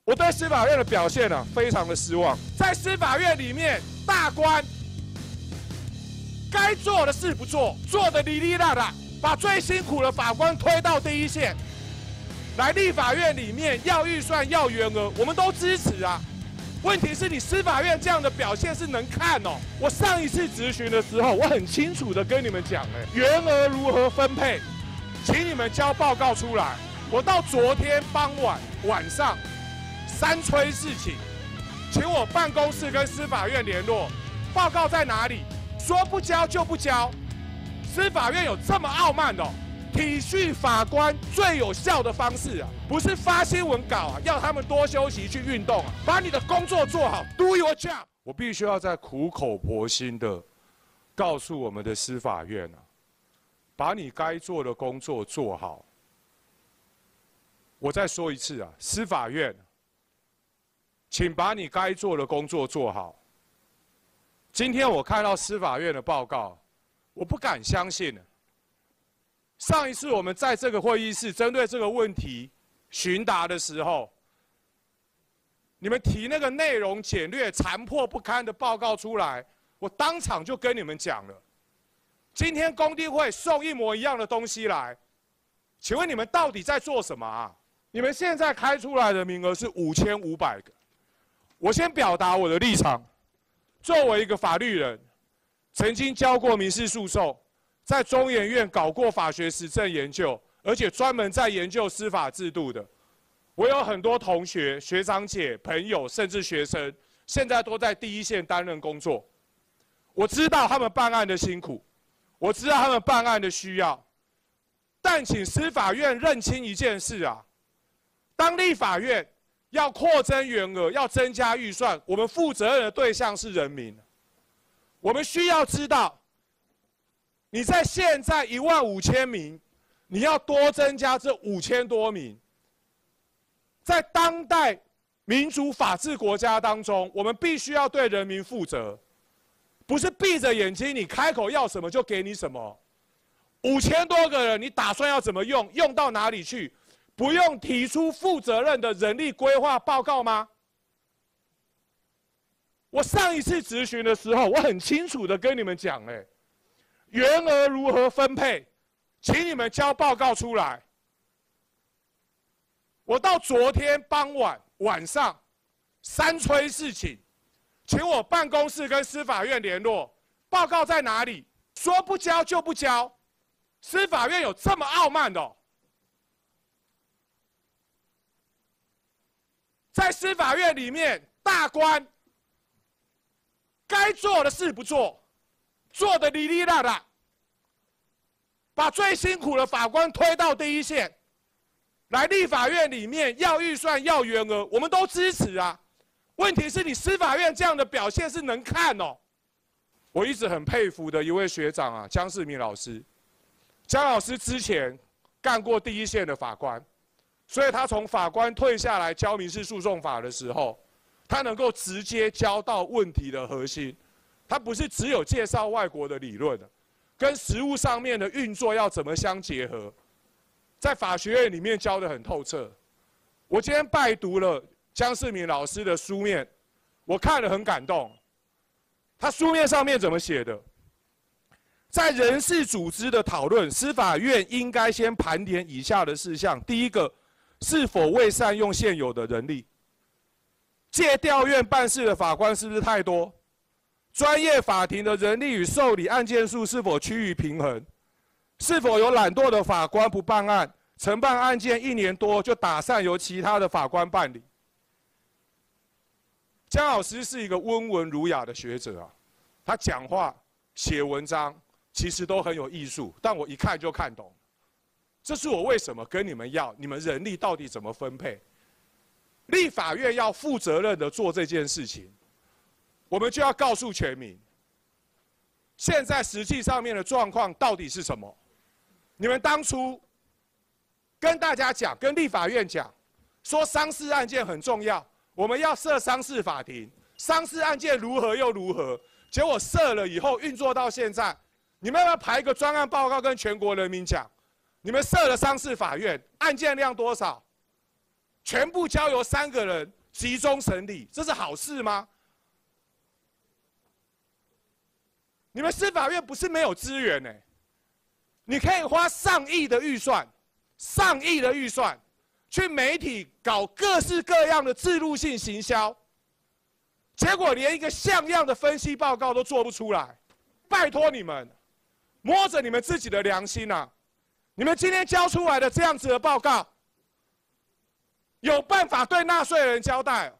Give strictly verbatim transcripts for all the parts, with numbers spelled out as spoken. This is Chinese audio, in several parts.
我对司法院的表现啊，非常的失望。在司法院里面，大官该做的事不做，做的哩哩啦啦，把最辛苦的法官推到第一线。来立法院里面要预算要员额，我们都支持啊。问题是你司法院这样的表现是能看哦。我上一次质询的时候，我很清楚的跟你们讲，哎，员额如何分配，请你们交报告出来。我到昨天傍晚晚上三催四请，请我办公室跟司法院联络，报告在哪里？说不交就不交。司法院有这么傲慢的哦？体恤法官最有效的方式啊，不是发新闻稿啊，要他们多休息去运动啊，把你的工作做好 ，do your job。我必须要在苦口婆心的告诉我们的司法院啊，把你该做的工作做好。我再说一次啊，司法院，请把你该做的工作做好。今天我看到司法院的报告，我不敢相信了。上一次我们在这个会议室针对这个问题询答的时候，你们提那个内容简略、残破不堪的报告出来，我当场就跟你们讲了。今天公听会送一模一样的东西来，请问你们到底在做什么啊？你们现在开出来的名额是五千五百个。我先表达我的立场，作为一个法律人，曾经教过民事诉讼。在中研院搞过法学实证研究，而且专门在研究司法制度的，我有很多同学、学长姐、朋友，甚至学生，现在都在第一线担任工作。我知道他们办案的辛苦，我知道他们办案的需要，但请司法院认清一件事啊，当立法院要扩增员额、要增加预算，我们负责任的对象是人民。我们需要知道。你在现在一万五千名，你要多增加这五千多名。在当代民主法治国家当中，我们必须要对人民负责，不是闭着眼睛你开口要什么就给你什么。五千多个人，你打算要怎么用？用到哪里去？不用提出负责任的人力规划报告吗？我上一次质询的时候，我很清楚的跟你们讲，哎。员额如何分配，请你们交报告出来。我到昨天傍晚晚上三催四请，请我办公室跟司法院联络，报告在哪里？说不交就不交。司法院有这么傲慢的哦？在司法院里面，大官该做的事不做。做的哩哩啦啦，把最辛苦的法官推到第一线。来立法院里面要预算要员额，我们都支持啊。问题是你司法院这样的表现是能看哦。我一直很佩服的一位学长啊，江世明老师。江老师之前干过第一线的法官，所以他从法官退下来教民事诉讼法的时候，他能够直接教到问题的核心。他不是只有介绍外国的理论的，跟实务上面的运作要怎么相结合，在法学院里面教得很透彻。我今天拜读了江世明老师的书面，我看了很感动。他书面上面怎么写的？在人事组织的讨论，司法院应该先盘点以下的事项：第一个，是否未善用现有的人力？借调院办事的法官是不是太多？专业法庭的人力与受理案件数是否趋于平衡？是否有懒惰的法官不办案，承办案件一年多就打散由其他的法官办理？江老师是一个温文儒雅的学者啊，他讲话、写文章其实都很有艺术，但我一看就看懂。这是我为什么跟你们要，你们人力到底怎么分配？立法院要负责任的做这件事情。我们就要告诉全民，现在实际上面的状况到底是什么？你们当初跟大家讲，跟立法院讲，说商事案件很重要，我们要设商事法庭，商事案件如何又如何？结果设了以后运作到现在，你们要不要排一个专案报告跟全国人民讲？你们设了商事法院，案件量多少？全部交由三个人集中审理，这是好事吗？你们司法院不是没有资源呢？你可以花上亿的预算，上亿的预算，去媒体搞各式各样的置入性行销，结果连一个像样的分析报告都做不出来。拜托你们，摸着你们自己的良心啊！你们今天交出来的这样子的报告，有办法对纳税人交代？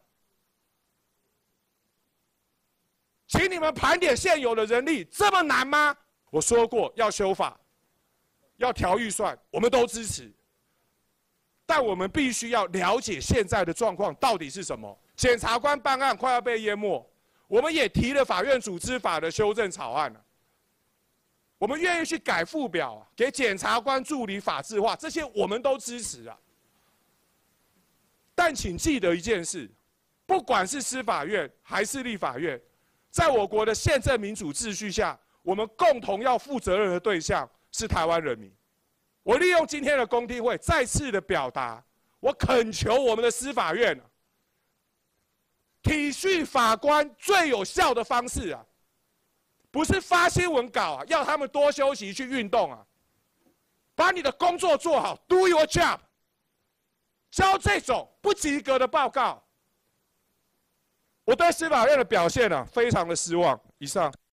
请你们盘点现有的人力，这么难吗？我说过要修法，要调预算，我们都支持。但我们必须要了解现在的状况到底是什么。检察官办案快要被淹没，我们也提了法院组织法的修正草案了。我们愿意去改附表，给检察官助理法制化，这些我们都支持啊。但请记得一件事，不管是司法院还是立法院，在我国的宪政民主秩序下，我们共同要负责任的对象是台湾人民。我利用今天的公听会，再次的表达，我恳求我们的司法院，体恤法官最有效的方式啊，不是发新闻稿啊，要他们多休息去运动啊，把你的工作做好 ，do your job。交这种不及格的报告，我对司法院的表现呢、啊，非常的失望。以上。